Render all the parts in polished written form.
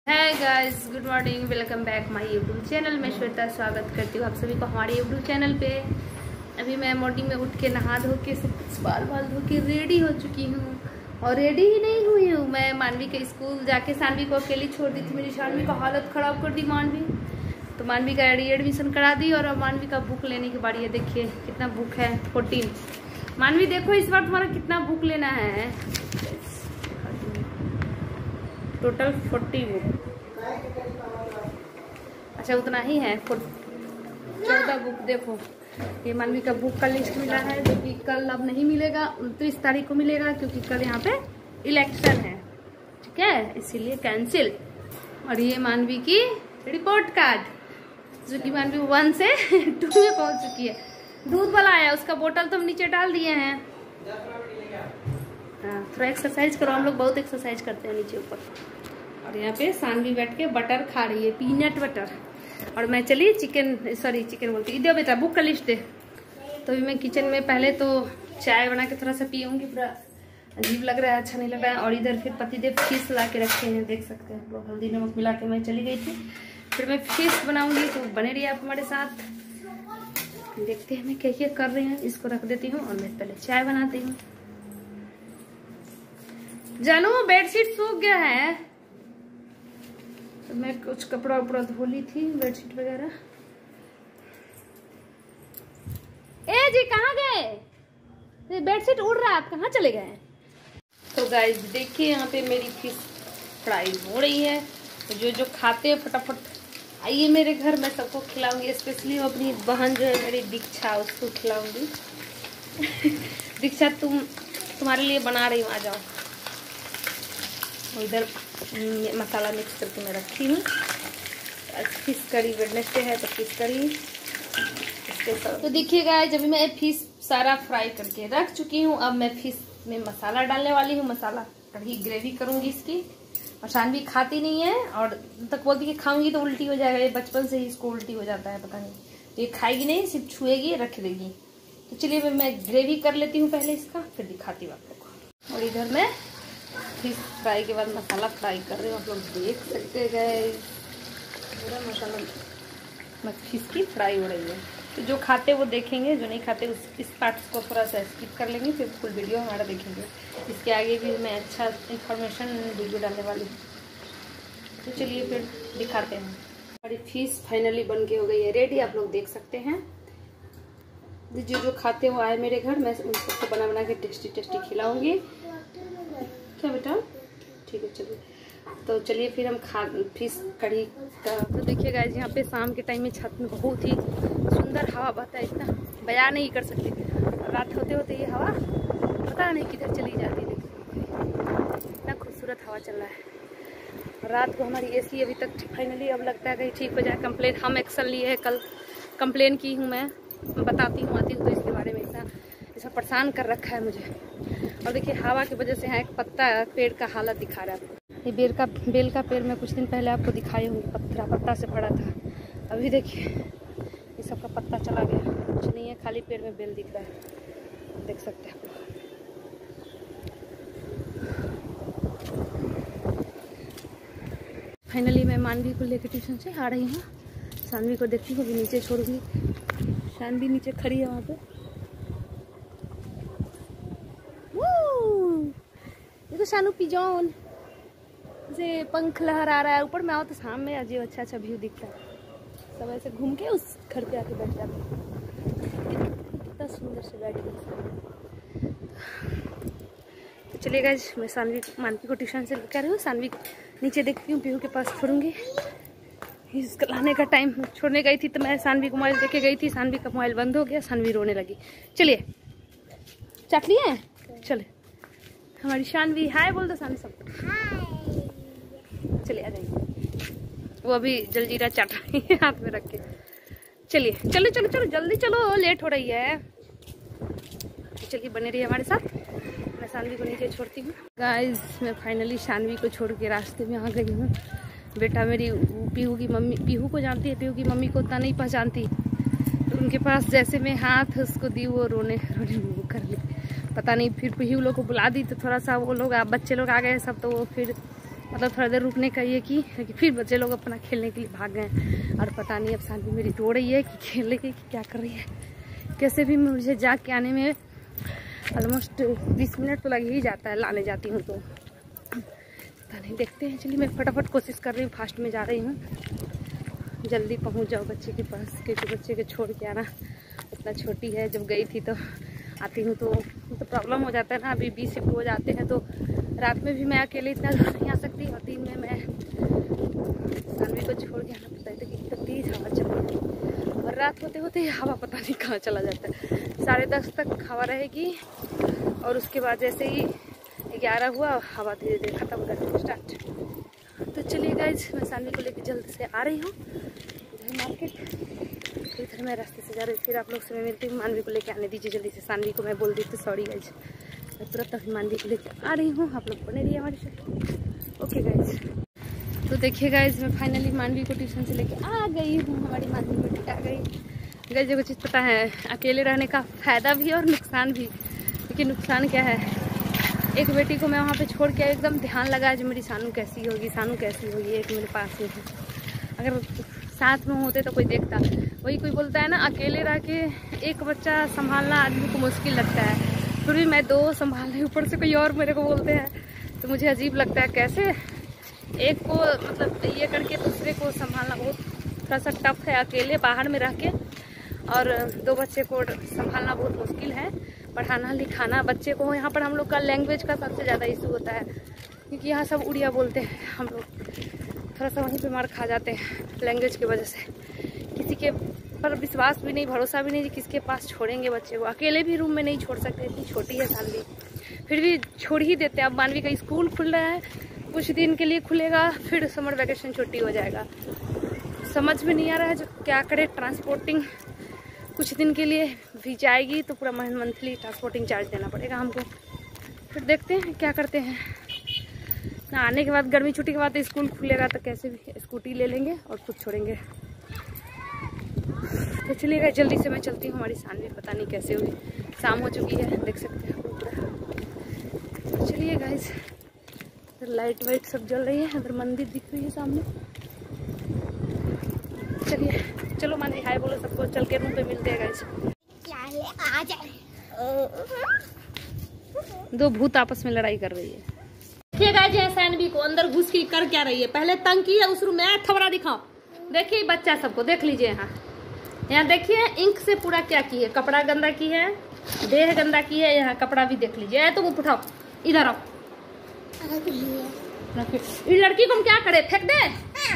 Hi guys, good morning. Welcome back my YouTube channel में। श्वेता स्वागत करती हूँ आप सभी को हमारे यूट्यूब चैनल पे। अभी मैं मॉर्निंग में उठ के नहा धो के सब कुछ बाल धो के रेडी हो चुकी हूँ। और रेडी ही नहीं हुई हूँ, मैं मानवी के स्कूल जाके सानवी को अकेली छोड़ दी थी। मेरी सानवी का हालत ख़राब कर दी मानवी, तो मानवी का एडमिशन करा दी। और अब मानवी का बुक लेने की बारी है। देखिए कितना बुक है, 14। मानवी देखो इस बार तुम्हारा कितना बुक लेना है। Total 40 book. अच्छा उतना ही है, 14 बुक। देखो ये मानवी का बुक का लिस्ट मिला है, जो कि कल अब नहीं मिलेगा, 29 तारीख को मिलेगा, क्योंकि कल यहाँ पे इलेक्शन है। ठीक है, इसीलिए कैंसिल। और ये मानवी की रिपोर्ट कार्ड, जो कि मानवी 1 से 2 में पहुंच चुकी है। दूध वाला आया, उसका बोतल तो हम नीचे डाल दिए हैं। हाँ, थोड़ा एक्सरसाइज करो, हम लोग बहुत एक्सरसाइज करते हैं नीचे ऊपर। और यहाँ पे सानवी बैठ के बटर खा रही है, पीनट बटर। और मैं चली चिकन बोलती, दे बेटा बुक का लिस्ट दे। तो अभी मैं किचन में पहले तो चाय बना के थोड़ा सा पीऊँगी, पूरा अजीब लग रहा है, अच्छा नहीं लग रहा है। और इधर फिर पतिदेव फिश ला के रखे हैं, देख सकते हैं। तो हल्दी नमक मिला के मैं चली गई थी। फिर मैं फिश बनाऊँगी, तो बने रहिए आप हमारे साथ। देखते हैं मैं क्या क्या कर रही हूँ। इसको रख देती हूँ और मैं पहले चाय बनाती हूँ। जानू बेडशीट सूख गया है, तो मैं कुछ कपड़ा उपड़ा धो ली थी, बेडशीट वगैरह। ए जी कहाँ गए? बेडशीट उड़ रहा है, आप कहाँ चले गए? तो गाइस देखिए यहाँ पे मेरी फिश फ्राई हो रही है। तो जो जो खाते हैं फटाफट आइए मेरे घर, मैं सबको खिलाऊंगी। स्पेशली अपनी बहन जो है मेरी दीक्षा, उसको खिलाऊंगी। दीक्षा तुम्हारे लिए बना रही हूँ, आ जाओ। इधर मसाला मिक्स करके मैं रखी हूँ। फिश करी वेडनेसडे है, तो फिश करी इसके साथ। तो देखिएगा जब मैं फिश सारा फ्राई करके रख चुकी हूँ, अब मैं फिश में मसाला डालने वाली हूँ। मसाला कढ़ी ग्रेवी करूँगी इसकी। और शानवी खाती नहीं है, और तक बोलती कि खाऊंगी तो उल्टी हो जाएगा। ये बचपन से ही इसको उल्टी हो जाता है, पता नहीं। तो ये खाएगी नहीं, सिर्फ छुएगी, रख देगी। तो चलिए मैं ग्रेवी कर लेती हूँ पहले इसका, फिर दिखाती हूँ आप लोग को। और इधर मैं फिश फ्राई के बाद मसाला फ्राई कर रही हूँ, आप लोग देख सकते गए। पूरा मसाला में फिश की फ्राई हो रही है। तो जो खाते वो देखेंगे, जो नहीं खाते इस पार्ट्स को थोड़ा सा स्किप कर लेंगे, फिर फुल वीडियो हमारा देखेंगे। इसके आगे भी मैं अच्छा इंफॉर्मेशन वीडियो डालने वाली हूँ। तो चलिए फिर दिखाते हैं। हमारी फिश फाइनली बन के हो गई है रेडी, आप लोग देख सकते हैं। जो जो खाते वो आए मेरे घर, मैं उन सबको बना बना के टेस्टी टेस्टी खिलाऊंगी। क्या बेटा? ठीक है चलिए। तो चलिए फिर हम फिश कढ़ी का। तो देखिए गाइस यहाँ पे शाम के टाइम में छत में बहुत ही सुंदर हवा बहता है, इतना बयान नहीं कर सकते। रात होते होते ये हवा पता नहीं किधर चली जाती है, इतना खूबसूरत हवा चल रहा है। रात को हमारी एसी अभी तक फाइनली अब लगता है कहीं ठीक हो जाए। कंप्लेन हम एक्शन लिए है, कल कंप्लेन की हूँ मैं बताती हूँ, आती हूँ। तो इसके बारे में ऐसा परेशान कर रखा है मुझे। और देखिए हवा की वजह से यहाँ एक पत्ता पेड़ का हालत दिखा रहा है। ये बेल का पेड़ मैं कुछ दिन पहले आपको दिखाई होंगी, पत्ता से पड़ा था। अभी देखिए ये सबका पत्ता चला गया, कुछ नहीं है, खाली पेड़ में बेल दिख रहा है, देख सकते हैं आप लोग। फाइनली मैं मानवी को लेकर ट्यूशन से आ रही हूँ। सानवी को देखती हूँ, अभी नीचे छोड़ूंगी। सानवी नीचे खड़ी है वहाँ पे। ये तो शानू पिजौन से पंख लहरा रहा है ऊपर में। आओ तो सामने अजीब अच्छा अच्छा व्यू दिख रहा है। सब ऐसे घूम के उस घर पे आके बैठ जाते हैं, कितना सुंदर से बैठ गए। तो चलिए गाइस मैं मानवी को ट्यूशन से लेकर आ रही हूँ। सानवी नीचे देखती हूँ, पीहू के पास छोड़ूंगी। इसका लाने का टाइम, छोड़ने गई थी तो मैं सानवी को मोबाइल देके गई थी। सानवी का मोबाइल बंद हो गया, सानवी रोने लगी। चलिए चाट लिए, चले हमारी शानवी हाय बोल दो सानवी सबको। चलिए आ जाइए। वो अभी जलजीरा चाट रही है हाथ में रख के। चलिए चलो चलो चलो जल्दी चलो, लेट हो रही है। चलिए बने रहिए हमारे साथ, मैं सानवी को नीचे छोड़ती हूँ। गाइस मैं फाइनली सानवी को छोड़ के रास्ते में आ गई हूँ। बेटा मेरी पीहू की मम्मी, पीहू को जानती है, पीहू की मम्मी को उतना नहीं पहचानती। तो उनके पास जैसे मैं हाथ उसको दी, वो रोने वो कर ली, पता नहीं। फिर पीहू लोग को बुला दी, तो थोड़ा सा वो लोग बच्चे लोग आ गए सब, तो वो फिर मतलब थोड़ा देर रुकने का ये कि फिर बच्चे लोग अपना खेलने के लिए भाग गए। और पता नहीं अब शांति मेरी रो रही है कि खेलने की क्या कर रही है। कैसे भी मुझे जाके आने में ऑलमोस्ट 20 मिनट तो लग ही जाता है, लाने जाती हूँ तो पता नहीं, देखते हैं। चलिए मैं फटाफट कोशिश कर रही हूँ, फास्ट में जा रही हूँ, जल्दी पहुँच जाओ बच्चे के पास, क्योंकि बच्चे के छोड़ के आना इतना छोटी है। जब गई थी तो आती हूँ तो प्रॉब्लम हो जाता है ना। अभी 20 शिफ्ट हो जाते हैं तो रात में भी मैं अकेले इतना दूर नहीं आ सकती, और दिन में मैं सानवी को छोड़ के आना पड़ता है तो कितना तेज हवा चल रही है। और रात होते होते हवा पता नहीं कहाँ चला जाता है। 10:30 तक हवा रहेगी और उसके बाद जैसे ही 11 हुआ हवा धीरे धीरे खत्म हो जाती है स्टार्ट। तो चलिए गाइज, मैं सानवी को लेकर जल्द से आ रही हूँ इधर मार्केट। इधर मैं रास्ते से जा रही हूँ, फिर आप लोग से मैं मिलती हूँ। मानवी को लेके आने दीजिए जल्दी से। सानवी को मैं बोल दी थी, सॉरी गाइज, मैं तुरंत अभी मानवी को लेके आ रही हूँ। आप लोग बने रहिए हमारे साथ, ओके गाइज। तो देखिए गाइज, मैं फाइनली मानवी को ट्यूशन से लेके आ गई हूँ। हमारी मानवी बेटी आ गई। गाइज जो चीज़ पता है, अकेले रहने का फ़ायदा भी है और नुकसान भी। लेकिन नुकसान क्या है, एक बेटी को मैं वहाँ पे छोड़ के एकदम ध्यान लगा जो मेरी सानू कैसी होगी, सानू कैसी होगी। एक मेरे पास ही है, अगर साथ में होते तो कोई देखता। वही कोई बोलता है ना, अकेले रह के एक बच्चा संभालना आदमी को मुश्किल लगता है, फिर भी मैं 2 संभाल रही, ऊपर से कोई और मेरे को बोलते हैं तो मुझे अजीब लगता है। कैसे एक को मतलब ये करके दूसरे को संभालना बहुत थोड़ा सा टफ है, अकेले बाहर में रह के। और 2 बच्चे को संभालना बहुत मुश्किल है, पढ़ाना लिखाना। बच्चे को यहाँ पर हम लोग का लैंग्वेज का सबसे ज़्यादा इशू होता है, क्योंकि यहाँ सब उड़िया बोलते हैं। हम लोग थोड़ा सा वहीं पे मार खा जाते हैं लैंग्वेज की वजह से। किसी के पर विश्वास भी नहीं, भरोसा भी नहीं कि किसके पास छोड़ेंगे बच्चे को। अकेले भी रूम में नहीं छोड़ सकते, इतनी छोटी है सानवी, फिर भी छोड़ ही देते हैं। अब मानवी का स्कूल खुल रहा है, कुछ दिन के लिए खुलेगा, फिर समर वैकेशन छुट्टी हो जाएगा। समझ में नहीं आ रहा है जो क्या करे। ट्रांसपोर्टिंग कुछ दिन के लिए भी जाएगी तो पूरा मंथली ट्रांसपोर्टिंग चार्ज देना पड़ेगा हमको। फिर देखते हैं क्या करते हैं। आने के बाद गर्मी छुट्टी के बाद स्कूल खुलेगा तो कैसे भी स्कूटी ले लेंगे और खुद छोड़ेंगे। तो चलिएगा, जल्दी से मैं चलती हूँ। हमारी सानवी पता नहीं कैसे हुई, शाम हो चुकी है, देख सकते हैं पूरा। चलिए गाइस, लाइट वाइट सब जल रही है, उधर मंदिर दिख रही है सामने। चलिए चलो मानी, हाय बोलो सबको, चल के रूम पे मिलते हैं गाइस। 2 भूत आपस में लड़ाई कर रही है। देखिए गाइस, ये सानवी को अंदर घुस के कर क्या रही है, पहले तंग की है उस रूम में। थबड़ा दिखाओ, देखिए बच्चा सबको देख लीजिए। यहाँ देखिए इंक से पूरा क्या की है, कपड़ा गंदा की है, देह गंदा की है, यहाँ कपड़ा भी देख लीजिए। तुम उठाओ, इधर आओ। इस लड़की को हम क्या करे, फेंक दे?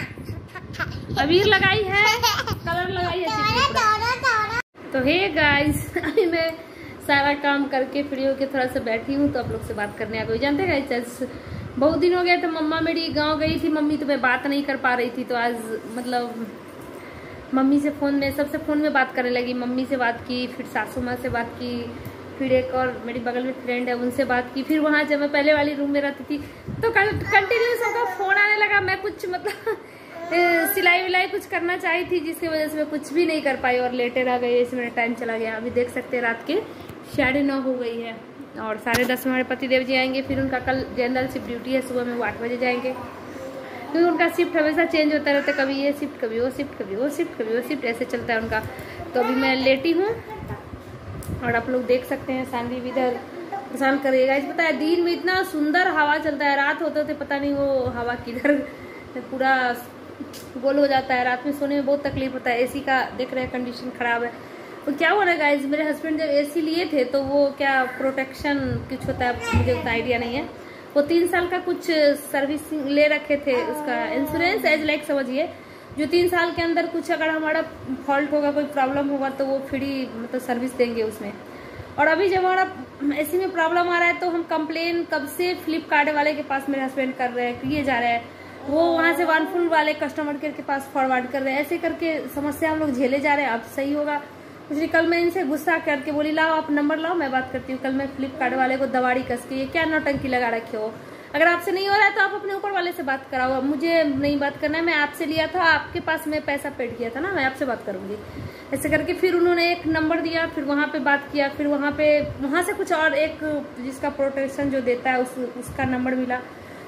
अबीर लगाई है, कलर लगाई है। तो हे गाइस, अभी मैं सारा काम करके फ्री होके थोड़ा सा बैठी हूँ तो आप लोग से बात करने आ गई। जानते हैं गाइस, बहुत दिन हो गए तो मम्मा मेरी गांव गई थी मम्मी, तो मैं बात नहीं कर पा रही थी। तो आज मतलब मम्मी से फ़ोन में, सबसे फ़ोन में बात करने लगी। मम्मी से बात की, फिर सासू माँ से बात की, फिर एक और मेरी बगल में फ्रेंड है उनसे बात की। फिर वहाँ जब मैं पहले वाली रूम में रहती थी तो कंटिन्यू सबका फ़ोन आने लगा। मैं कुछ मतलब सिलाई विलाई कुछ करना चाही थी, जिसकी वजह से मैं कुछ भी नहीं कर पाई और लेटे रह गई। इसमें मेरा टाइम चला गया। अभी देख सकते हैं रात के 9:30 हो गई है और 10:30 हमारे पतिदेव जी आएंगे। फिर उनका कल जनरल शिफ्ट ड्यूटी है, सुबह में वो 8 बजे जाएंगे, क्योंकि उनका शिफ्ट हमेशा चेंज होता रहता है। कभी ये शिफ्ट, कभी वो शिफ्ट, कभी वो शिफ्ट, कभी वो शिफ्ट, ऐसे चलता है उनका। तो अभी मैं लेटी हूँ और आप लोग देख सकते हैं सानवी भी इधर परेशान करिएगा। इस पता है दिन में इतना सुंदर हवा चलता है, रात होते होते पता नहीं वो हवा किधर पूरा गोल हो जाता है। रात में सोने में बहुत तकलीफ होता है। एसी का देख रहे हैं कंडीशन खराब है। तो क्या हुआ ना गाइज, मेरे हस्बैंड जब एसी लिए थे तो वो क्या प्रोटेक्शन कुछ होता है, मुझे उतना आइडिया नहीं है। वो 3 साल का कुछ सर्विसिंग ले रखे थे, उसका इंश्योरेंस एज लाइक समझिए, जो 3 साल के अंदर कुछ अगर हमारा फॉल्ट होगा, कोई प्रॉब्लम होगा तो वो फ्री मतलब सर्विस देंगे उसमें। और अभी जब हमारा एसी में प्रॉब्लम आ रहा है तो हम कंप्लेन कब से फ्लिपकार्ट वाले के पास मेरे हस्बैंड कर रहे हैं, किए जा रहे हैं, वो वहाँ से वनफुल वाले कस्टमर केयर के पास फॉरवर्ड कर रहे हैं। ऐसे करके समस्या हम लोग झेले जा रहे हैं। अब सही होगा। इसलिए कल मैं इनसे गुस्सा करके बोली, लाओ आप नंबर लाओ, मैं बात करती हूँ। कल मैं फ्लिपकार्ट वाले को दवाड़ी कस के, ये क्या नौटंकी लगा रखे हो, अगर आपसे नहीं हो रहा है तो आप अपने ऊपर वाले से बात कराओ। अब मुझे नहीं बात करना है, मैं आपसे लिया था, आपके पास मैं पैसा पेड किया था ना, मैं आपसे बात करूंगी। ऐसे करके फिर उन्होंने एक नंबर दिया, फिर वहाँ पे बात किया, फिर वहाँ से कुछ और एक जिसका प्रोटेक्शन जो देता है उसका नंबर मिला।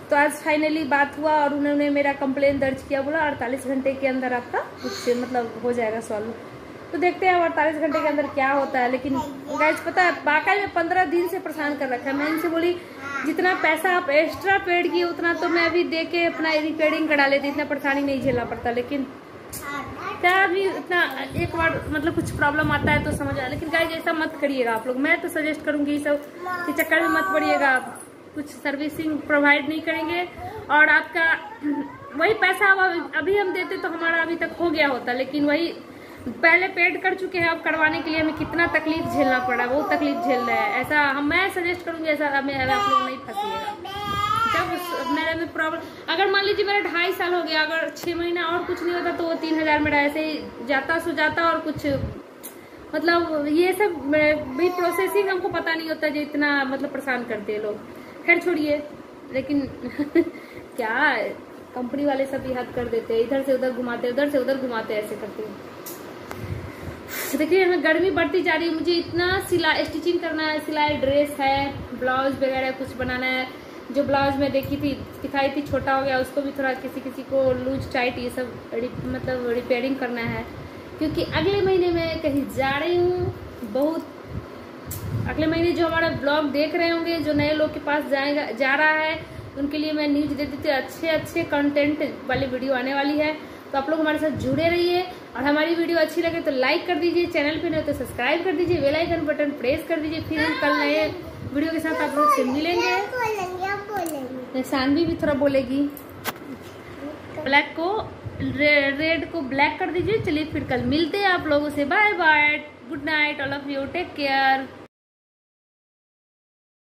तो आज फाइनली बात हुआ और उन्होंने मेरा कंप्लेन दर्ज किया, बोला 48 घंटे के अंदर आपका कुछ मतलब हो जाएगा सॉल्व। तो देखते हैं 48 घंटे के अंदर क्या होता है। लेकिन गाइस पता है वाकई में 15 दिन से परेशान कर रखा है। मैं इनसे बोली जितना पैसा आप एक्स्ट्रा पेड किए उतना तो मैं अभी दे के अपना रिपेयरिंग करा लेती, इतना परेशानी नहीं झेलना पड़ता। लेकिन क्या अभी इतना एक बार मतलब कुछ प्रॉब्लम आता है तो समझ आया। लेकिन गाइस ऐसा मत करिएगा आप लोग, मैं तो सजेस्ट करूंगी सब के चक्कर में मत पड़िएगा। कुछ सर्विसिंग प्रोवाइड नहीं करेंगे और आपका वही पैसा अभी हम देते तो हमारा अभी तक हो गया होता। लेकिन वही पहले पेड कर चुके हैं, अब करवाने के लिए हमें कितना तकलीफ झेलना पड़ा, वो तकलीफ झेल रहे हैं। ऐसा मैं सजेस्ट करूंगी ऐसा आप लोग नहीं फंसिएगा। जब मेरे में प्रॉब्लम, अगर मान लीजिए मेरा 2.5 साल हो गया, अगर 6 महीना और कुछ नहीं होता तो वो 3000 मेरा ऐसे ही जाता सो जाता। और कुछ मतलब ये सब भी प्रोसेसिंग हमको पता नहीं होता जो इतना मतलब परेशान करते हैं लोग। खैर छोड़िए, लेकिन क्या कंपनी वाले सब भी हद कर देते हैं, इधर से उधर घुमाते, उधर से उधर घुमाते, ऐसे करते हैं। देखिए हमें गर्मी बढ़ती जा रही है, मुझे इतना स्टिचिंग करना है, सिलाई ड्रेस है, ब्लाउज वगैरह कुछ बनाना है। जो ब्लाउज में दिखाई थी छोटा हो गया, उसको भी थोड़ा किसी को लूज टाइट ये सब मतलब रिपेयरिंग करना है। क्योंकि अगले महीने में कहीं जा रही हूँ बहुत। अगले महीने जो हमारा ब्लॉग देख रहे होंगे, जो नए लोग के पास जा रहा है, उनके लिए मैं न्यूज देती थी, अच्छे कंटेंट वाली वीडियो आने वाली है। तो आप लोग हमारे साथ जुड़े रहिए और हमारी वीडियो अच्छी लगे तो लाइक कर दीजिए, चैनल पे नहीं तो सब्सक्राइब कर दीजिए, बेल आइकन बटन प्रेस कर दीजिए। फिर हम कल नए वीडियो के साथ आप लोग से मिलेंगे। सानवी भी थोड़ा बोलेगी। ब्लैक को रेड को ब्लैक कर दीजिए। चलिए फिर कल मिलते हैं आप लोगों से। Bye bye, good night all of you, take care.